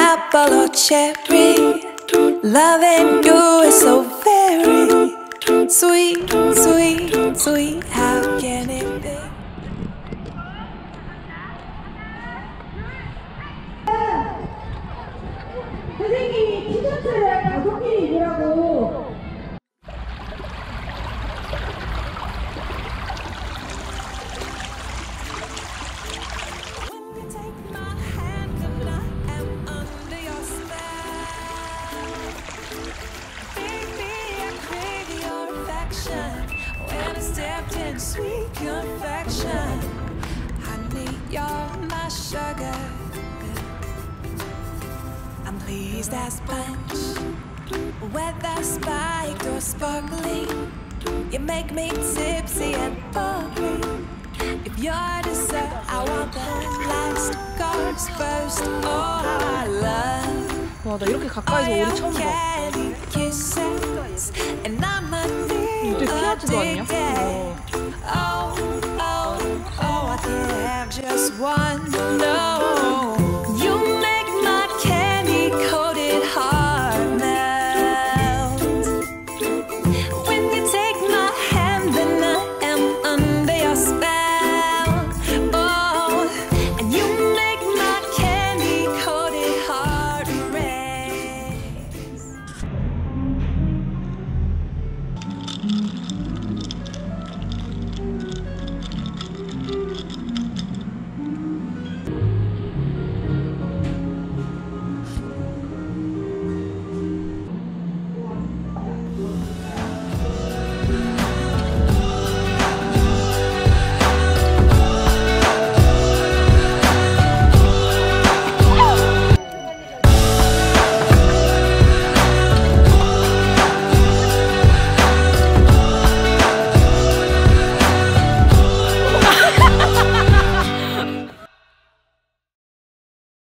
apple or cherry. Loving you is so very sweet, sweet, sweet. How can it be? 선생님이 티셔츠를 5개 입으라고. Sweet confection, honey, you're my sugar. I'm pleased as punch, whether spiked or sparkling. You make me tipsy and bubbling. If you're dessert, I want the last course first. Oh, how I love. 와, 나 이렇게 가까이서 오리 처음 봐. Kisses, and I'm 이때 피하지도 않냐?